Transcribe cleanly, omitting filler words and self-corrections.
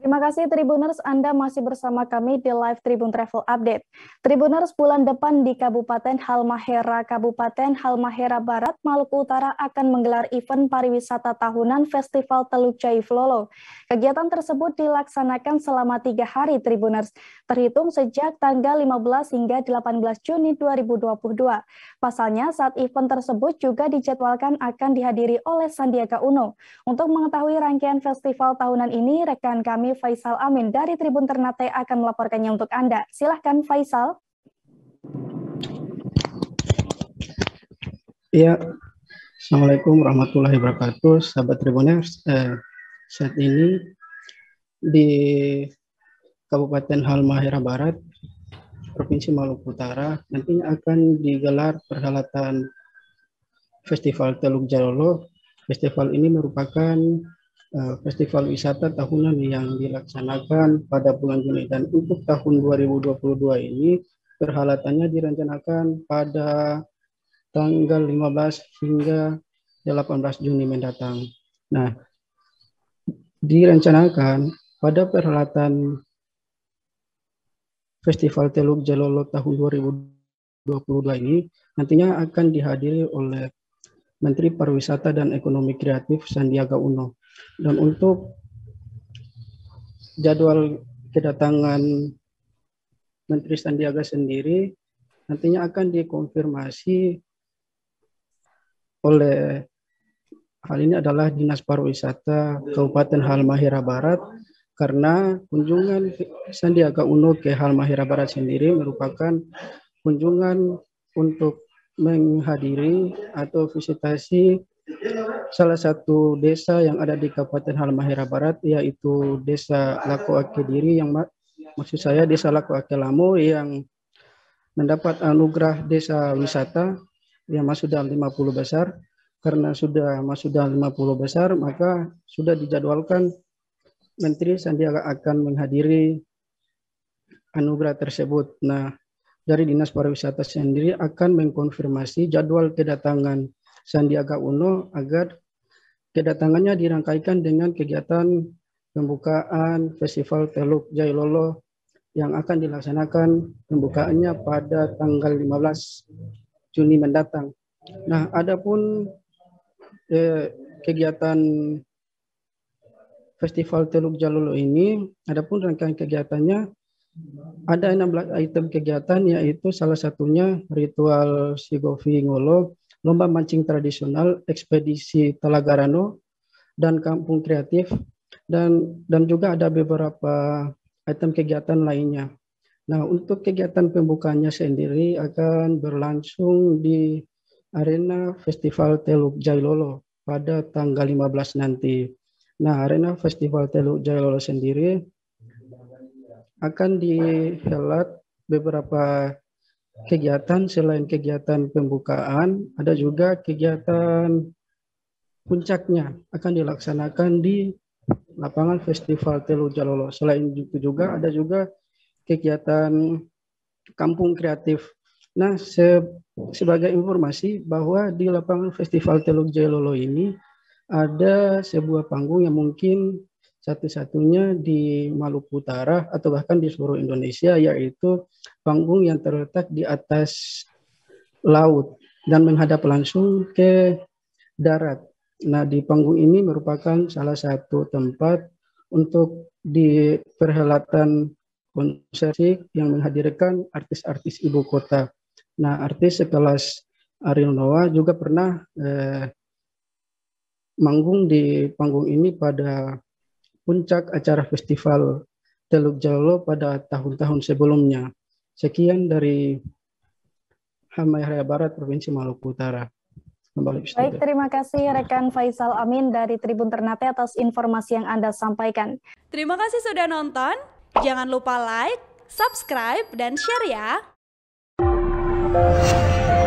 Terima kasih Tribuners, Anda masih bersama kami di Live Tribun Travel Update. Tribuners, bulan depan di Kabupaten Halmahera Barat, Maluku Utara akan menggelar event pariwisata tahunan Festival Teluk Jailolo. Kegiatan tersebut dilaksanakan selama 3 hari Tribuners, terhitung sejak tanggal 15 hingga 18 Juni 2022. Pasalnya, saat event tersebut juga dijadwalkan akan dihadiri oleh Sandiaga Uno. Untuk mengetahui rangkaian festival tahunan ini, rekan kami Faisal Amin dari Tribun Ternate akan melaporkannya untuk Anda. Silahkan Faisal. Ya, Assalamualaikum warahmatullahi wabarakatuh, sahabat Tribuners. Saat ini di Kabupaten Halmahera Barat, Provinsi Maluku Utara, nantinya akan digelar perhelatan Festival Teluk Jailolo. Festival ini merupakan festival wisata tahunan yang dilaksanakan pada bulan Juni, dan untuk tahun 2022 ini perhelatannya direncanakan pada tanggal 15 hingga 18 Juni mendatang. Nah, direncanakan pada perhelatan Festival Teluk Jailolo tahun 2022 ini nantinya akan dihadiri oleh Menteri Pariwisata dan Ekonomi Kreatif Sandiaga Uno. Dan untuk jadwal kedatangan Menteri Sandiaga sendiri nantinya akan dikonfirmasi oleh, hal ini adalah Dinas Pariwisata Kabupaten Halmahera Barat, karena kunjungan Sandiaga Uno ke Halmahera Barat sendiri merupakan kunjungan untuk menghadiri atau visitasi salah satu desa yang ada di Kabupaten Halmahera Barat, yaitu Desa Lako Ake Diri, yang maksud saya Desa Lako Ake Lamo, yang mendapat anugerah desa wisata yang masuk dalam 50 besar. Karena sudah masuk dalam 50 besar, maka sudah dijadwalkan Menteri Sandiaga akan menghadiri anugerah tersebut. Nah, dari Dinas Pariwisata sendiri akan mengkonfirmasi jadwal kedatangan Sandiaga Uno agar kedatangannya dirangkaikan dengan kegiatan pembukaan Festival Teluk Jailolo yang akan dilaksanakan pembukaannya pada tanggal 15 Juni mendatang. Nah, adapun kegiatan Festival Teluk Jailolo ini, adapun rangkaian kegiatannya ada 16 item kegiatan, yaitu salah satunya ritual Sigovi Ngolo, lomba mancing tradisional, ekspedisi Talaga Rano, dan kampung kreatif, dan juga ada beberapa item kegiatan lainnya. Nah, untuk kegiatan pembukaannya sendiri akan berlangsung di Arena Festival Teluk Jailolo pada tanggal 15 nanti. Nah, Arena Festival Teluk Jailolo sendiri akan dihelat beberapa kegiatan. Selain kegiatan pembukaan, ada juga kegiatan puncaknya akan dilaksanakan di lapangan Festival Teluk Jailolo. Selain itu juga ada juga kegiatan kampung kreatif. Nah, sebagai informasi bahwa di lapangan Festival Teluk Jailolo ini ada sebuah panggung yang mungkin satu-satunya di Maluku Utara atau bahkan di seluruh Indonesia, yaitu panggung yang terletak di atas laut dan menghadap langsung ke darat. Nah, di panggung ini merupakan salah satu tempat untuk di perhelatan konser yang menghadirkan artis-artis ibu kota. Nah, artis sekelas Ariel Noah juga pernah manggung di panggung ini pada puncak acara Festival Teluk Jailolo pada tahun-tahun sebelumnya. Sekian dari Halmahera Barat, Provinsi Maluku Utara. Baik, terima kasih rekan Faisal Amin dari Tribun Ternate atas informasi yang Anda sampaikan. Terima kasih sudah nonton. Jangan lupa like, subscribe, dan share ya.